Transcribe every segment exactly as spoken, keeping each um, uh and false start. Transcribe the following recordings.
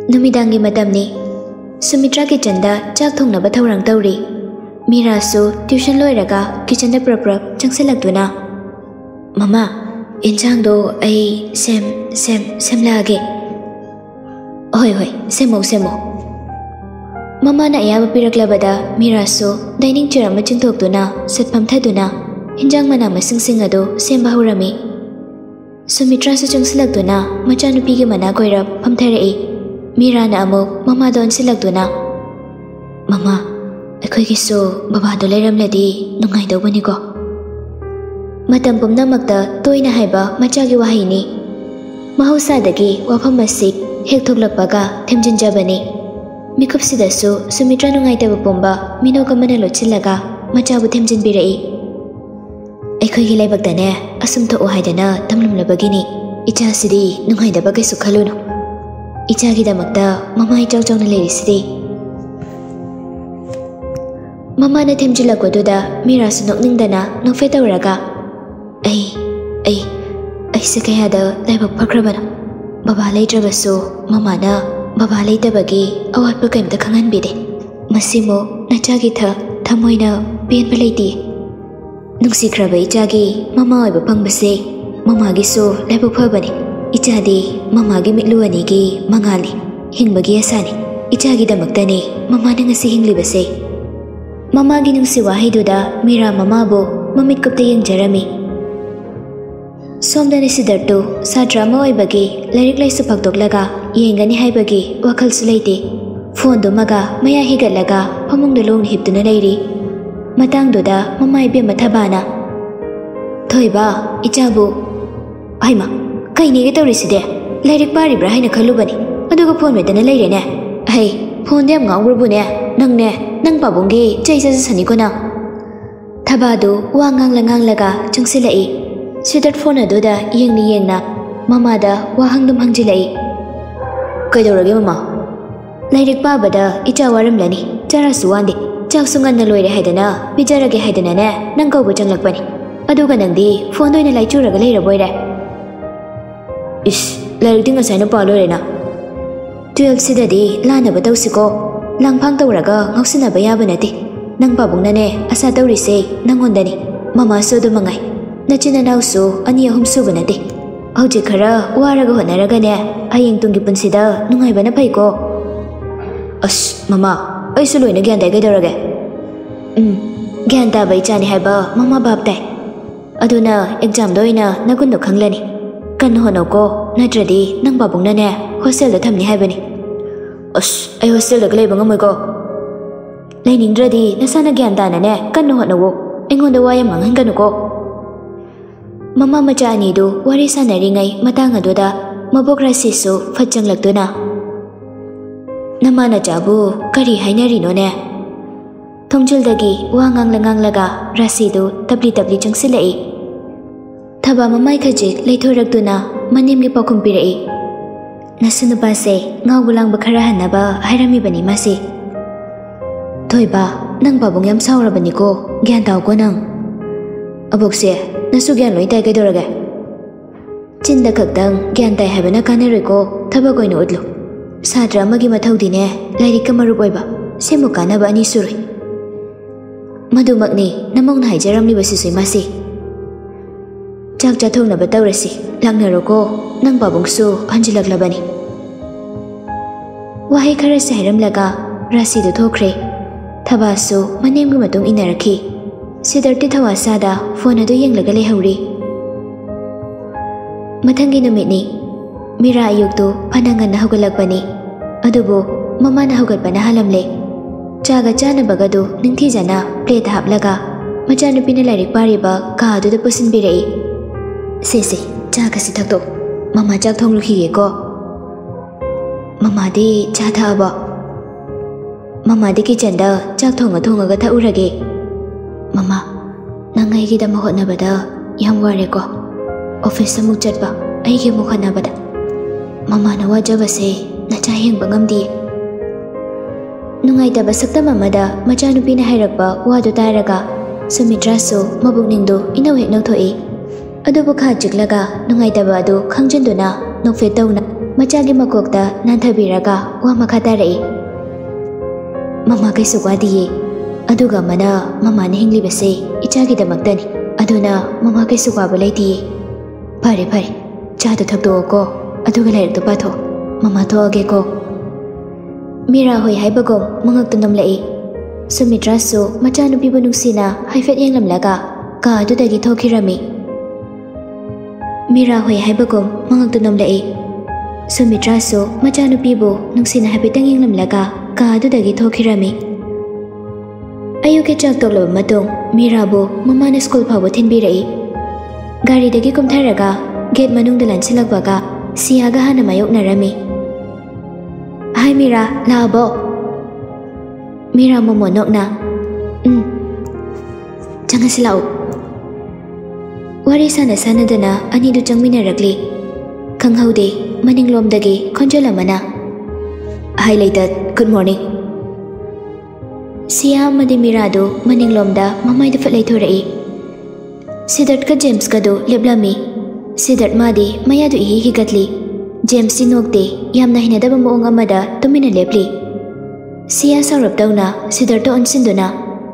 Numidangi matamni. Sumitra kitchen da chak thongnaba thawrang tawri. Mira su tuition loiraga kitchen da prap prap changsilakduna. Mama, injang do ai sem sem sem lage. Hoi hoi, semo semo. Mama na ayaba piraklabada Mira su dining chair ama chingthokduna satpam thaduna injang mana masing sing ado semba hurami. Sumitra su changsilakduna machanupi gi mana koirap phamtharai. Mira na amuk mama don silagduna. Mama, akoy giso baba do layramladi nungay daw bani ko. Matam pumnamakta toy na haiba machagi wahay ni. Mahausadagi wapam masik hek thuglakpaga themjinjabani. Mikupsida su Sumitra nungay daw pumba minoga manalo chilaga machabu themjinbirai. Akoy gilay bagdane asum to uhaydana tamlumlabagini. Icha sidi nungay daw bagay sukhaluno. Ichagi damakta mama ichaw chaw na lerisidi. Mama na themjilakwaduda Mira su nokningdana nokfetawraga. Ay, ay, ay sa kaya da laibag pagrabana. Baba laydrabasu mama na baba laytabagi awat pa kaimta kanganbide. Masimo na chagi tha thamoy na piyan palayti. Nungsikraba ichagi mama oiba pangbase mama giso laibag pabani. Ichadi mamagi mitluani gi mangali hingbagi asani ichagi damaktani mama na ngasi hinglibase. Mamagi nung siwahay duda Mira mama bo mamit kupta yung jarami. Somdani si Darto sa drama oy bagi lirik lay sa pagdoglaga yengani hay bagi wakal sulayti. Phone dumaga maya higalaga pamong dalong hipto na layri. Matang duda mamay biya matabana. Toy ba ichabu ay ma kay ni ito riside lirik pari brahay na kalubani aduga phone medana layri ne ay phone dem nga urbu ne nang ne nang pabunggi chay sa sani ko na tabado wangang langang laga chung silai sidat phone aduda yeng ni yeng na mama da wahang dum hangjilai kay daw ragi mama lirik pa bada icha waram lani chara suwandi chak sungan na loire haydana bijarage haydana ne nang kau bu changlakpani aduga nang di phone doy na lai churaga layra boyre. Ish, lirik din asay na palo rin na. twelve sida di lana ba daw siko langpang tawraga ngawsina ba yaba nati nang pabong na ne asa daw risay nang ondani mama so do mangay na chinanaw so ani ahum so ba nati hawji kara waraga honaraga ne ayeng tunggipun sida nungay ba na pay ko. As mama ay suloy na gyantay kay dawraga. Hmm, gyanta ba ichani hay ba mama babtay aduna exam doy na nagundok hanglani. Kan hono ko natradi nang babong na ne hostel da thamni haibani. As ay hostel da glay bangamoy ko. Laining dradi nasana gyanta na ne kan hono wo engonda wayam ngang kanu ko. Mama macha ani do wari sanari ngai matang adoda mabokrasi su phachang lakduna. Namana jabu kari hainari no ne. Thongchul dagi wangang langang laga rasi do tabli tabli changsilai. Thaba mamay kajik laythoragduna manimgi pakum pirai. Nasunaba se ngawgulang bakarahan na ba hayrami bani masi. Toy ba nang babong yam sawra bani ko gyan tao ko nang. Abok se nasu gyan loy tay kadoraga. Chinda kagdang gyan tay habana kanaroy ko thaba koy no udlo. Sadra magi mathaw dine layrik kamaruboy ba semuka na ba ani suroy. Madumak ni namong na haijaram ni basi soy masi. Chak chathong na bataw rasi langnaro ko nang babong su hanjilaglabani. Wahay kara sa hiram laga rasi do thokre thaba su manem gu matung inaraki sidarti thawa sada phone ado yeng laga lehauri. Mathangi numit ni Mira ayuk do panangan na hugalakbani adubo mama na hugat pa na halamle chaga chana bagado ningthi jana plate haplaga machanupi na larik pariba ka adu da pusin birai. Sese, chaga si thakto. Mama chak thong lukhi ko. Mama di cha tha ba. Mama di kitchen da chak thong thong ga tha urage. Mama, nangai gi da ma hotna bada yam ware ko. Office mu chat ba ai gi mu khana bada. Mama na wajaba se na cha heng bangam di. Nungai da basakta mama da machanupi na hairakba wa do taraga Sumitra su mabukning do inaw hek naw thoi. Adubo kha jiklaga nungai da ba do khangjin do na nokfe taw na machagi makokta nanthabiraga wa makha tarai. Mama kaisu wadiye aduga mana mama ne hingli base ichagi damaktani aduna mama kaisu waba laitiye. Pare pare cha to thakdo ko aduga lair to patho mama to age ko. Mira hoi haibagom mangak to namlai. Sumitra su machanu bibu nungsina haifet yenglamlaga ka adudagi thokirami. Mira hoi haibagom mangak to namlai. Sumitra su machanu bibu nungsina haifet yenglamlaga ka adudagi thokirami. Ayuke chak toklaba matung Mira bu mama na school phawo thinbirai. Gari dagi kumtharaga gate manungda lansilakbaga siyaga hana mayoknarami. Hi Mira, labo. Mira momo nokna. Um. Jangan silau. Wari sana sana dana ani du changmina ragli. Kanghaude maninglom dagi konjola mana. Hi Laitat, good morning. Siya madi Mira do maninglom da mamay da falay thorai. Siddharth ka James ka do leblami. Siddharth madi maya do ihi higatli. James sinokte yamna hinadaba moong amada tumina lepli. Siya sarap daw na Siddharth onsinduna.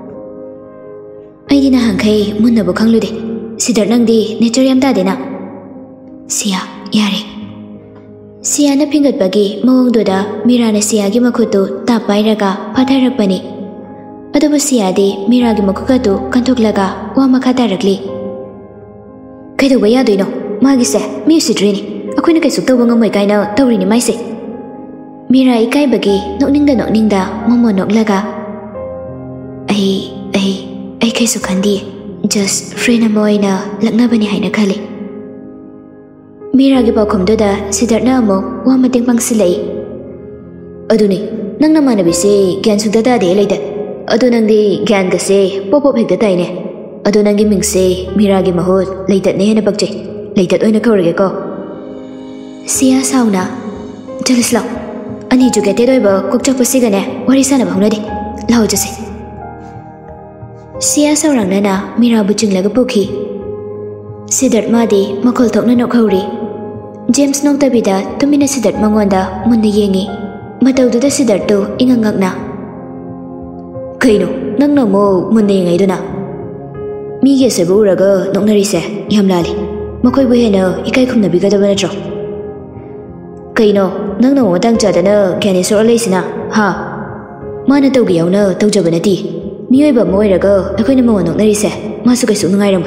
Ay di na hangkay muna bukang lude. Siddharth nang di nature yam dade na. Siya, yari. Siya na pingat bagi moong doda Mira na siya gi makuto tapay raga patharakpani. Adobo siya di Mira gi makukato kantuklaga wa makataragli. Kaya daw bayado ino, magise, miusidrini. Ako na kay sugtaw nga mo'y kaina tawri ni Maise. Mira ikay bagi nokningda nokningda momo noklaga. Ay, ay, ay kay sukandi. Just friend na mo'y na laknaba ni hay na kali. Mira gipaw kumdoda Siddharth na mo wa mating pang silay. Ado ni, nang naman nabisi gyan sugdada di Laitat. Ado nang di gyan kasi popop higdatay ni. Ado nang gimingsi Mira gimahot Laitat ni na pagchay. Laitat oy nakawrige ko. Siya sauna. Jalis lao. Ani juga te doi ba kokchak pasigane wari sana ba hunadi. Lao jase. Siya saurang nana Mira buching laga pukhi. Siddharth madi makol thokna nokhauri. James nok tabida tumina Siddharth mangonda munna yengi. Mataududa Siddharth to ingangakna. Kaino nang na mo munna yengai duna. Mige se bu uraga noknari se yamlali. Makoy bu hena ikai khumna bigadaba natro. Kaino nang na matang chadana kyani sor alaisina ha mana tawgi yauna tawjaba nati miyoiba moiraga akoina mo noknari se masu kaisu nungairam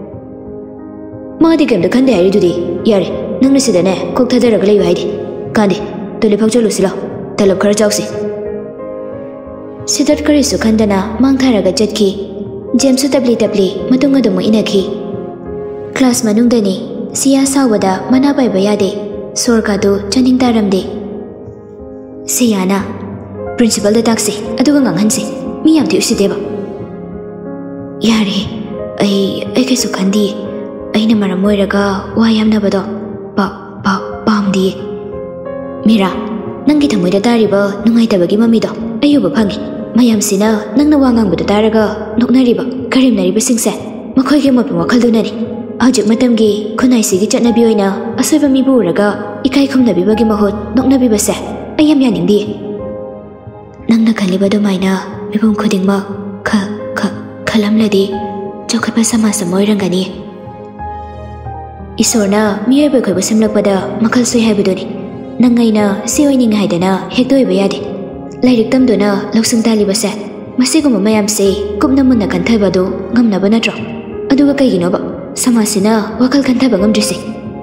madi kemda khande haidudi yare nang nasidane kok thadaraga leiba haidi kandi tole phakcholu sila talab khara chausi Siddharth karisu khandana mangtharaga chatki James tabli tabli matunga dumu inakhi class manungdani siya sawada mana bai bayade Sorkado chaning taramde. Siyana, principal da taxi, aduga nganghansi, miyam ti usideba. Yari, ay, ay kay sukandi, ay na maramoiraga, wayam na bado, pa, pa, pamdi. Mira, nang kita mo'y datariba, nungay tabagi mamido, ayuba pangi, mayam sina, nang nawangang bado taraga, nuknariba, karim nariba singse, makoy kaya mapawakal dunani. Ajik matamgi kunai sigi chatnabi oina asoiba mibu uraga ikai khumnabi bagi mahot noknabi base ayam yaningdi nangna khaliba domaina mibum khudingma kha kha khalamladi chokapa sama samoirangani isorna miyoiba khoiba semlakpada makhal soi haibadoni nangaina sioining haidana hekdoi bayade lairik tamdona loksung tali base masiguma mayam se kupna munna kanthai ngamna banatro aduga kaiginoba Samasina wakal kanta bangam drisi.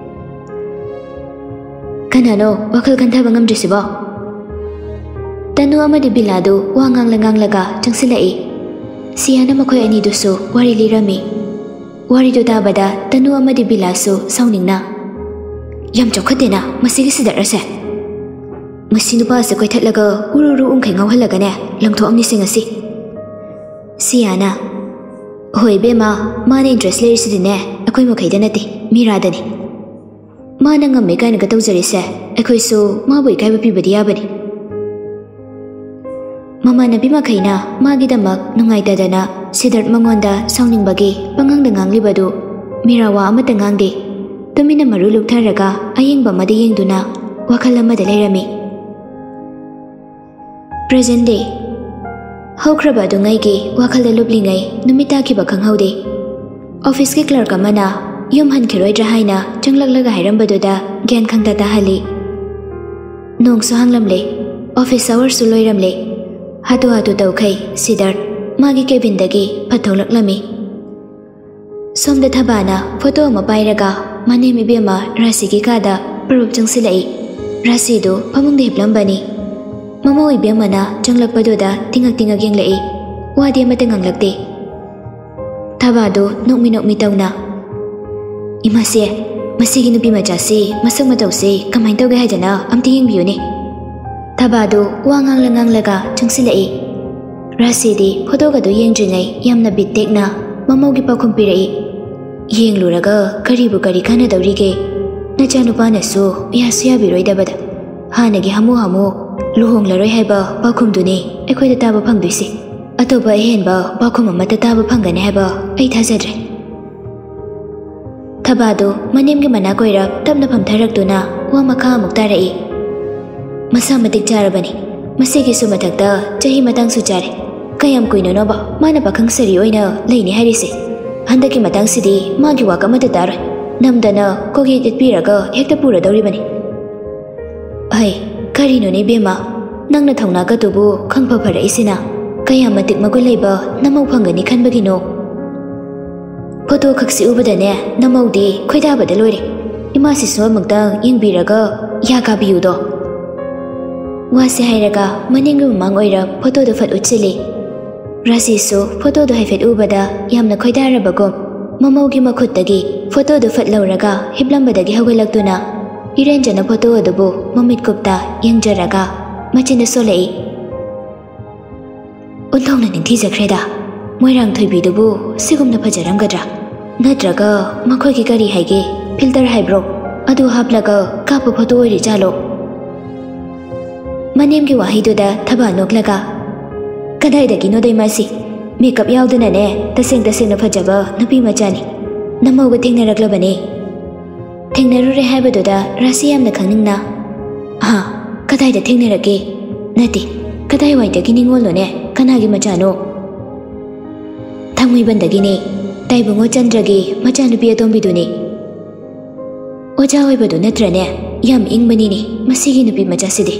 Kanano wakal kanta bangam drisi ba? Tanu amadi bilado wangang langang laga changsilai. Siya na makoy ani duso wari lirami. Wari do dabada tanu amadi bilaso sauning na. Yam chokate na masigi Siddharth ase. Masinu pa sa koy tatlaga ururu ungkay ngawhalaga ne langto ang nisingasi. Siya na. Hoy bema, mana interest leri sidine, akoy mo kay danati, Mira dani. Mana nga may kaya nagatawzari se, akoy so, maboy kaya bapibadi yabani. Mama na bima kay na, magidamak nungay dadana, Siddharth mangonda sauning bagi, pangang dangang libado, Mira wa amat dangang di. Tumina marulog taraga, aying ba madiyeng duna, wakal amada leirami. Present day. Haukraba dungai gi wakal da lublingai numita ki bakang haude. Office ki clerk amana yum han khiroi jahaina changlak laga hairam baduda gyan khangta ta hali. Nong so hanglamle office hours su loiramle. Hatu hatu taukai sidar magi cabin dagi patholak lami. Somda thabana photo ma pairaga mane mi bema rasi ki kada prabh changsilai. Rasi do pamung de hiplambani. Mama oi bemana changlak paduda tingak tingak yenglai. Wadi amata nganglakte. Thabado nokmi nokmi tauna. Imase masigi nupi machasi masak matause kamai tauge hajana amti yengbiyone. Thabado wangang langang laga changsilai. Rasi di photo ga do yengjingai yamna bitekna mamaugi pakhum pirai. Yeng luraga karibu kari kana daurige nacha nupa nasu yasu yabiroi dabada hanagi hamu hamu luhong laroi haiba pakhum duni ekhoida taba phangduisi atoba henba pakhum amata taba phangane haiba ai thajadre. Thabado manemgi mana koira tapna phamtharakduna wa makha amuk tarai. Masa matik jarabani masigi su mathakta chahi matang su jare kayam kuino noba mana pakhang sari oina leini harise. Handaki matang sidi magi waka mata tar namdana kogi titpiraga hekta pura dauribani. Ai karino ne bema nangna thauna ka tubu khangpha phara isina kayam matik magul leiba namau phangani khanbagino. Photo khaksi ubadane namaudi khoida bada loire ima si so mangtang yengbiraga yaga biyudo. Wase hairaga maningu mang oira photo do fat uchili. Rasi so photo do haifet ubada yamna khoidarabagom mamaugi makhuttagi photo do fat lauraga hiblambadagi hawalaktuna irenjana photo adubu mamit kupta yengjaraga machinda solei. Untongna ningthi jakreda moirang thoibidubu sigumna phajaramgadra natraga makhoigi kari haige filter haibro adu haplaga kapu photo ori jalo. Manemgi wahiduda thaba noklaga Kadai no dai masi makeup yauduna ne taseng taseng na phajaba nupi machani namauga thengnaraklabani. Thengnarure haibaduda rasi yamna khaningna ha kadai da thengnarake nati kadai waidagi ningolno ne kanagi machano thangmui bandagi ne taibungo chandragi machanupi atombiduni oja oibadu natrane yam ingbani ne masigi nupi machasidi.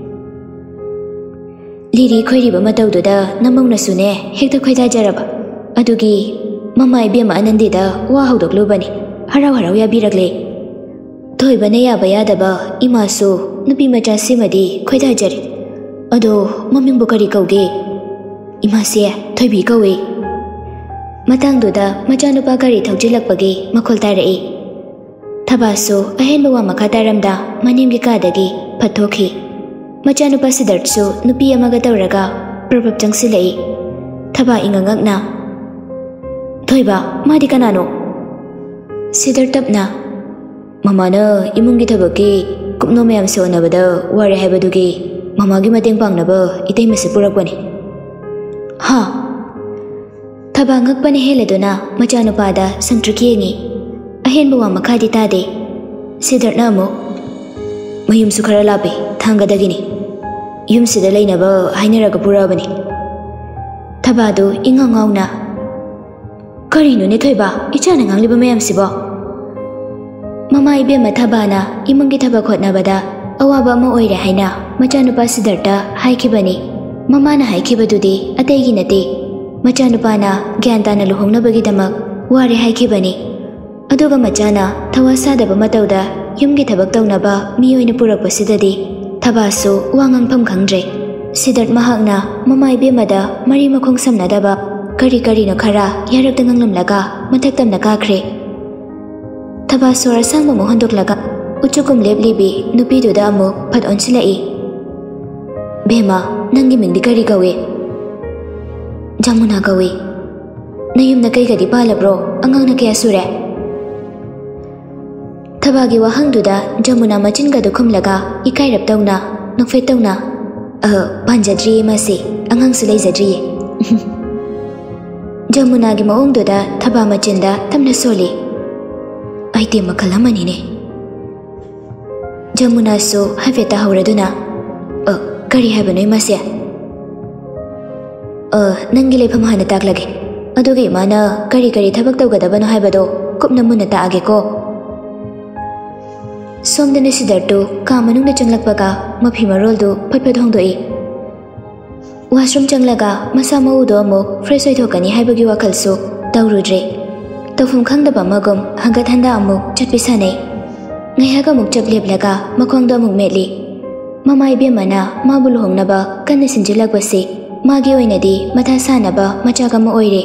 Liri khoiriba mataududa namaunasune hekta khoida jaraba adugi mama ibema anandida wa haudoklubani harau harau yabirakle. Thoibane yaba yadaba imasu nupi macha simadi khoida jare ado mamingbu kari kauge imase thoibi kawe. Matangduda machanupa kari thaujilakpagi makhol tarai. Thabasu ahenba wa makha taramda manemgi kadagi phathokhi. Machanupa Siddharthu nupi amaga tauraga prabhap changsilai. Thaba ingangakna thoiba madi kanano. Siddhartapna mamana imungi thabaki kupno mayam sonabada ware haibadugi mamagi mateng pangnaba itei mase purakbani. Ha thaba ngakpani heladuna machanupada sangtruki yengi ahenba wa makhadi tade. Siddhartna amu mayum su khara lape thangadagini yum sida leinaba hainaraga purabani. Thabado ingangawna karino ne thoiba ichana ngangliba mayam sibo. Mama ibema thabana imungi thaba khotnabada awaba ma oire haina machanupa Siddhartha haikibani. Mama na haikibadudi ateigi nate machanupa na gyantana luhongnabagi damak ware haikibani. Aduga machana thawasadaba matauda yumgi thabak taunaba miyoina purakpasidadi Thabasu wangang pham khangdre. Siddharth mahakna mama ibemada mari makhong samnadaba kari kari no khara yarak tanganglam laga mathak tamna kakre. Thabasu rasang mo hondok laga uchukum leblibi nupi duda amu phat onsilai. Bema nangi mingdi kari gawe Jamuna gawe nayum na kai gadi palabro angang na kaya sure. Thabagi wahangduda Jamuna machin ga dukhum laga ikai rap tauna nokfe tauna uh panjadri mase angang silai zadri. Jamuna gi maungduda thaba machinda tamna soli aite makalamani ne Jamuna su hafeta hauraduna uh, kari haibano imase uh, nangi leifam hana taklage adugi mana kari kari thabak tawgadabano haibado kupna munna taage ko somdane Siddharth ka manungda changlakpaga mafi marol du phatphat hongdoi washroom changlaga masa maudo amuk fresh oithokani haibagi wakhalsu tawrudre tawfum khangdaba magum hangat handa amuk chatpi sanai ngaihaga muk chapleblaga makhongda amuk meli mama ibemana mabu luhongnaba kanna sinjilakbasi magi oinadi matha sanaba machaga ma oire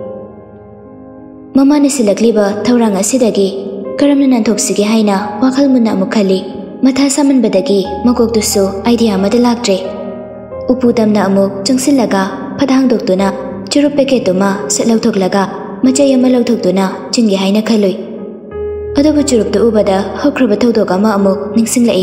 mama ni silakliba thawrang asidagi karamna nanthoksigge haina wakhal munna amuk khali matha samanbadagi makoktusu idea amada laktre upudamna amuk changsilaga phadang doktuna churup packet tuma setlauthoklaga machai ama lauthokduna chingi haina khaloi adubu churup tu ubada hokraba thodok ama amuk ningsinglai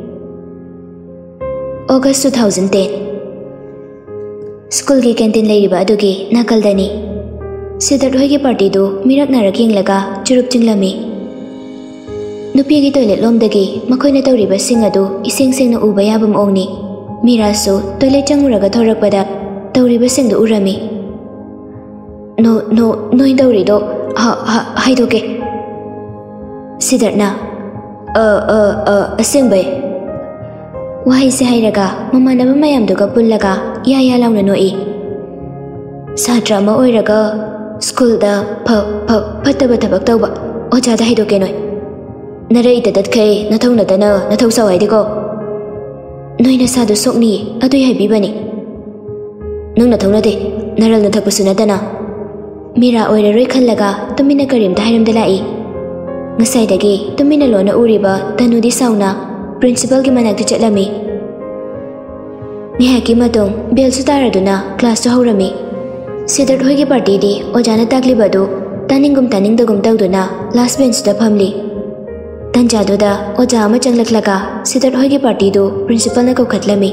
August two thousand ten School ki canteen leiriba adugi nakaldani Siddharth hoigi party du mirak narak yenglaga churup chinglami nupi gi toilet lomdagi makhoina tawriba sing adu iseng sengna uba yabam ongni Mira su toilet changuraga thorakpada tawriba sing du urami no no no indawri do ha ha haidoke Siddharth na a a a asengbai wahai se hairaga mamanaba mayam duga pullaga ya ya launa noi satra ma oiraga school da pha pha phataba thabak tawba oja da haidoke noi narai da datkai nathongna dana nathau sawai diko noina sadu sokni adu hai bibani nang nathongna de naral na thakpasuna dana Mira oira roi khallaga tumina karim da hairam dalai ngasai dagi tumina lona uriba tanudi sauna principal gi manak chatlami ni haki matong bel sutaraduna class to haurami Siddharth hoigi party di ojana taklibadu taningum taningdagum tawduna last bench da phamli tanjaduda oja ama changlaklaga Siddharth hoigi party du principal na kokhatlami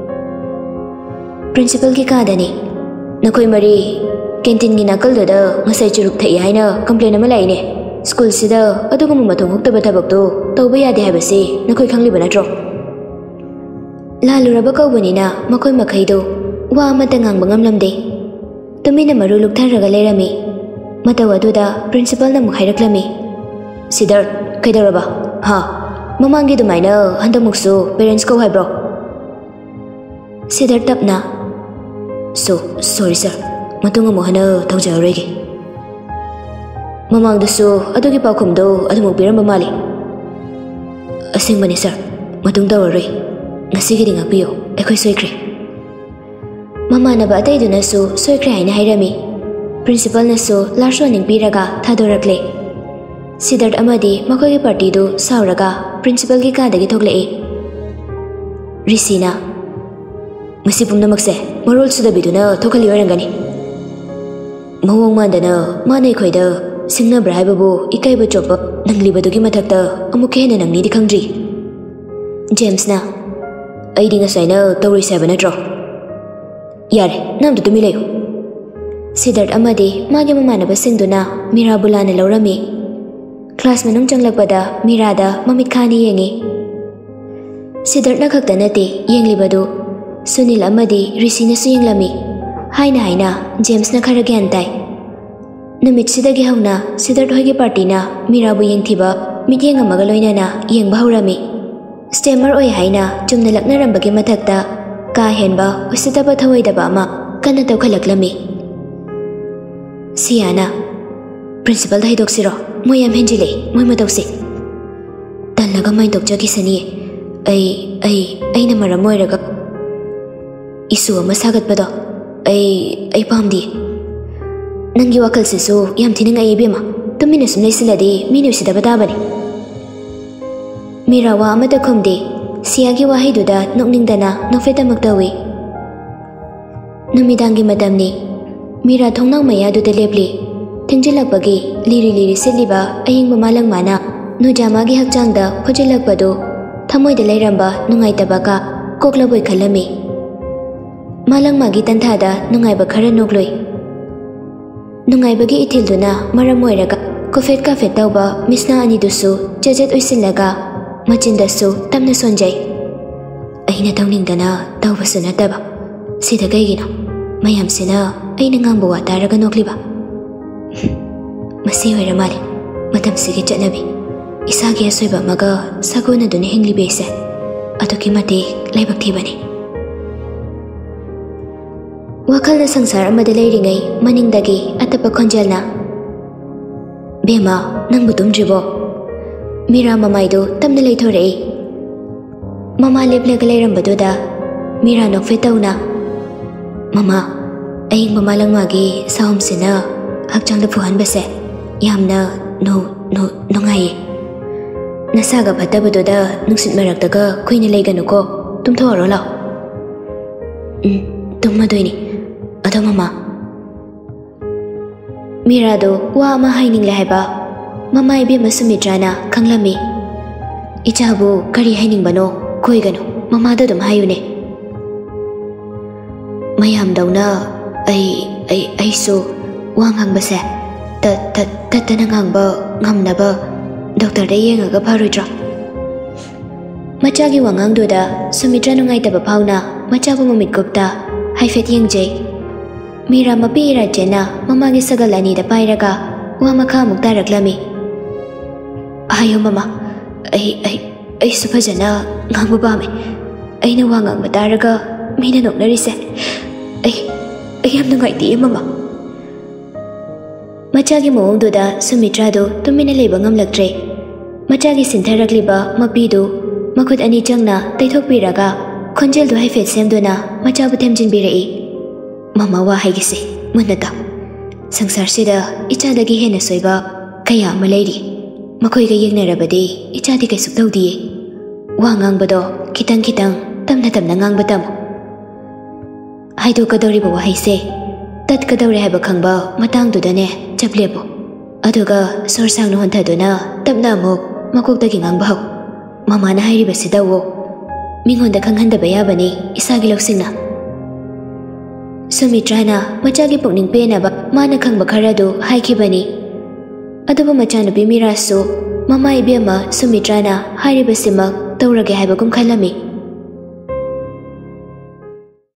principal gi kadani nakoi mari canteen gi nakal da ngasai churup thai haina complain ama laine school sida adugum mathong hoktaba thabak tu tawba yade habase nakoi khangliba natro laluraba kawbanina makoi makhai do wa amata ngangbang amlamde tumina maru luktharaga lerami mataw aduda principal na mukhailaklami Siddharth kaidaraba ha mamangi dumaina handamuksu parents ko haibro Siddharth tapna so sorry sir matunga mohana tawjarege mamangdasu adugi paukhumdo adumuk biramba mali asengbani sir matung tawroi ngasigi ngakpiyo ekhoi soikre mamanaba ataidunasu soikre haina hairami principal nasu last warning piraga thadorakle Siddharth amadi makhogi party du sauraga principal gi kadagi thoklai Risina masi pumnamakse marol suda biduna thokhali orangani mawong mandana manai khoida singna braibabu ikai ba chop nanglibadugi mathakta amuke hena nangni di khangri James na aidi ngasaina tawri seven atro yare namdu tumi leyo Siddharth amadi magi mamanaba singduna Mira bulana laurami class manung changlakpada Mira da mamit khani yengi Siddharth na khakta nate yenglibadu Sunil amadi Rishi na su yenglami haina haina James na khara gyan tai numit sidagi hauna Siddharth hoigi party na Mira bu yengthiba mityeng amaga loinana yengba haurami stemmer oi haina chumna laknarambagi mathakta ka henba usidaba thawaidaba ama kana tawkhalaklami Siana principal dai doksiro moyam henjile moy matawsi talaga mai dokjagi sani ai ai aina maramoiraga isu ama sagatpado ai ai pamdi nangi wakal sisu yam thining ai bema tumina sum leisiladi minu sidaba dabani Mira wa amata khumde siagi wa haiduda nokningdana nofetamaktawi numidangi madamni Mira thongnang maya du lepli thingjilakpagi liri liri seliba ayingba malang mana nujamagi hakchangda khojilakpadu thamoida leiramba nungaitaba ka koklaboi khalami malang magi tanthada nungaiba khara nokloi nungaibagi ithilduna maram oiraga kofet ka fet tawba misna ani dusu jajet oisilaga ꯃꯆꯤꯟꯗꯁꯨ ꯇꯝꯅ ꯁꯣꯟꯖꯩ ꯑꯩꯅ ꯇꯧꯅꯤꯡꯗꯅ ꯇꯧꯕꯁꯨ ꯅꯠꯇꯕ ꯁꯤꯗ ꯀꯩꯒꯤꯅꯣ ꯃꯌꯥꯝꯁꯤꯅ ꯑꯩꯅ ꯉꯥꯡꯕ ꯋꯥ ꯇꯥꯔꯒ ꯅꯣꯛꯂꯤꯕ ꯃꯁꯤ ꯑꯣꯏꯔ ꯃꯥꯜꯂꯦ ꯃꯇꯝꯁꯤꯒꯤ ꯆꯠꯅꯕꯤ ꯏꯁꯥꯒꯤ ꯑꯁꯣꯏꯕ ꯑꯃꯒ ꯁꯥꯒꯣꯟꯅꯗꯨꯅ ꯍꯤꯡꯂꯤꯕꯤꯁꯦ ꯑꯗꯨꯛꯀꯤ ꯃꯇꯤꯛ ꯂꯥꯏꯕꯛ ꯊꯤꯕꯅꯤ ꯋꯥꯈꯜꯅ ꯁꯪꯁꯥꯔ ꯑꯃꯗ ꯂꯩꯔꯤꯉꯩ ꯃꯅꯤꯡꯗꯒꯤ ꯑꯇꯞꯄ ꯈꯣꯟꯖꯦꯜꯅ ꯕꯦꯝꯃ ꯅꯪꯕꯨ ꯇꯨꯝꯗ꯭ꯔꯤꯕꯣ ꯃꯤꯔꯥ ꯃꯃꯥꯏꯗꯨ ꯇꯞꯅ ꯂꯩꯊꯣꯔꯛꯏ ꯃꯃꯥ ꯂꯦꯞꯂꯒ ꯂꯩꯔꯝꯕꯗꯨꯗ ꯃꯤꯔꯥ ꯅꯣꯛꯐꯦꯠ ꯇꯧꯅ ꯃꯃꯥ ꯑꯌꯤꯡꯕ ꯃꯥꯂꯪꯃꯥꯒꯤ ꯁꯥꯍꯨꯝꯁꯤꯅ ꯍꯛꯆꯥꯡꯗ ꯐꯨꯍꯟꯕꯁꯦ ꯌꯥꯝꯅ ꯅꯨꯡꯉꯥꯏꯌꯦ ꯅꯁꯥꯒ ꯐꯠꯇꯕꯗꯨꯗ ꯅꯨꯡꯁꯤꯠ ꯃꯔꯛꯇꯒ ꯀꯨꯏꯅ ꯂꯩꯒꯅꯨꯀꯣ ꯇꯨꯝꯊꯣꯛꯑꯔꯣ ꯂꯥꯎ ꯎꯝ ꯇꯨꯝꯃꯗꯣꯏꯅꯤ ꯑꯗꯣ ꯃꯃꯥ ꯃꯤꯔꯥꯗꯣ ꯋꯥ ꯑꯃ ꯍꯥꯏꯅꯤꯡꯂꯦ ꯍꯥꯏꯕ ꯃꯃꯥ ꯏꯕꯦꯝꯃ ꯁꯨꯃꯤꯇ꯭ꯔꯥꯅ ꯈꯪꯂꯝꯃꯤ ꯏꯆꯥꯕꯨ ꯀꯔꯤ ꯍꯥꯏꯅꯤꯡꯕꯅꯣ ꯀꯣꯏꯒꯅꯨ ꯃꯃꯥꯗ ꯑꯗꯨꯝ ꯍꯥꯏꯌꯨꯅꯦ ꯃꯌꯥꯝꯗꯧꯅ ꯑꯩ ꯑꯩ ꯑꯩꯁꯨ ꯋꯥ ꯉꯥꯡꯕꯁꯦ ꯇꯠꯇꯅ ꯉꯥꯡꯕ ꯉꯝꯅꯕ ꯗꯣꯛꯇꯔꯗ ꯌꯦꯡꯉꯒ ꯐꯔꯣꯏꯗ꯭ꯔꯣ ꯃꯆꯥꯒꯤ ꯋꯥꯉꯥꯡꯗꯨꯗ ꯁꯨꯃꯤꯇ꯭ꯔꯥ ꯅꯨꯡꯉꯥꯏꯇꯕ ꯐꯥꯎꯅ ꯃꯆꯥꯕꯨ ꯃꯃꯤꯠ ꯀꯨꯞꯇ ꯍꯥꯏꯐꯦꯠ ꯌꯦꯡꯖꯩ ꯃꯤꯔꯥ ꯃꯄꯤ ꯏꯔꯥꯆꯦꯅ ꯃꯃꯥꯒꯤ ꯁꯒꯜ ꯑꯅꯤꯗ ꯄꯥꯏꯔꯒ ꯋꯥ ꯃꯈꯥ ꯑꯃꯨꯛ ꯇꯥꯔꯛꯂꯝꯃꯤ ꯍꯥꯏꯌꯣ ꯃꯃꯥ ꯑꯩ ꯑꯩ ꯑꯩꯁꯨ ꯐꯖꯅ ꯉꯥꯡꯕ ꯄꯥꯝꯃꯦ ꯑꯩꯅ ꯋꯥ ꯉꯥꯡꯕ ꯇꯥꯔꯒ ꯃꯤꯅ ꯅꯣꯛꯅꯔꯤꯁꯦ ꯑꯩ ꯑꯩ ꯌꯥꯝ ꯅꯨꯡꯉꯥꯏꯇꯦ ꯃꯃꯥ ꯃꯆꯥꯒꯤ ꯃꯑꯣꯡꯗꯨꯗ ꯁꯨꯃꯤꯇ꯭ꯔꯥꯗꯨ ꯇꯨꯃꯤꯟꯅ ꯂꯩꯕ ꯉꯝꯂꯛꯇ꯭ꯔꯦ ꯃꯆꯥꯒꯤ ꯁꯤꯟꯊꯔꯛꯂꯤꯕ ꯃꯄꯤꯗꯨ ꯃꯈꯨꯠ ꯑꯅꯤ ꯆꯪꯅ ꯇꯩꯊꯣꯛꯄꯤꯔꯒ ꯈꯣꯟꯖꯦꯜꯗꯨ ꯍꯥꯏꯐꯦꯠ ꯁꯦꯝꯗꯨꯅ ꯃꯆꯥꯕꯨ ꯊꯦꯝꯖꯤꯟꯕꯤꯔꯛꯏ ꯃꯃꯥ ꯋꯥ ꯍꯥꯏꯒꯤꯁꯤ ꯃꯨꯟꯅ ꯇꯥꯎ ꯁꯪꯁꯥꯔꯁꯤꯗ ꯏꯆꯥꯗꯒꯤ ꯍꯦꯟꯅ ꯁꯣꯏꯕ ꯀꯌꯥ ꯑꯃ ꯂꯩꯔꯤ ꯃꯈꯣꯏꯒ ꯌꯦꯡꯅꯔꯕꯗꯤ ꯏꯆꯥꯗꯤ ꯀꯩꯁꯨ ꯇꯧꯗꯤꯌꯦ ꯋꯥ ꯉꯥꯡꯕꯗꯣ ꯈꯤꯇꯪ ꯈꯤꯇꯪ ꯇꯞꯅ ꯇꯞꯅ ꯉꯥꯡꯕ ꯇꯝꯃꯨ ꯍꯥꯏꯗꯣꯛꯀꯗꯧꯔꯤꯕ ꯋꯥꯍꯩꯁꯦ ꯇꯠꯀꯗꯧꯔꯦ ꯍꯥꯏꯕ ꯈꯪꯕ ꯃꯇꯥꯡꯗꯨꯗꯅꯦ ꯆꯞ ꯂꯦꯞꯄꯨ ꯑꯗꯨꯒ ꯁꯣꯔ ꯁꯥꯡꯅ ꯍꯣꯟꯊꯗꯨꯅ ꯇꯞꯅ ꯑꯃꯨꯛ ꯃꯀꯣꯛꯇꯒꯤ ꯉꯥꯡꯕ ꯍꯧ ꯃꯃꯥꯅ ꯍꯥꯏꯔꯤꯕꯁꯤ ꯇꯧꯋꯣ ꯃꯤꯉꯣꯟꯗ ꯈꯪꯍꯟꯗꯕ ꯌꯥꯕꯅꯤ ꯏꯁꯥꯒꯤ ꯂꯧꯁꯤꯡꯅ ꯁꯨꯃꯤꯇ꯭ꯔꯥꯅ ꯃꯆꯥꯒꯤ ꯄꯨꯛꯅꯤꯡ ꯄꯦꯟꯅꯕ ꯃꯥꯅ ꯈꯪꯕ ꯈꯔꯗꯨ ꯍꯥꯏꯈꯤꯕꯅꯤ ꯑꯗꯨꯕꯨ ꯃꯆꯥꯅꯨꯄꯤ ꯃꯤꯔꯥꯁꯨ ꯃꯃꯥ ꯏꯕꯦꯝꯃ ꯁꯨꯃꯤꯇ꯭ꯔꯥꯅ ꯍꯥꯏꯔꯤꯕꯁꯤꯃꯛ ꯇꯧꯔꯒꯦ ꯍꯥꯏꯕꯒꯨꯝ ꯈꯜꯂꯝꯃꯤ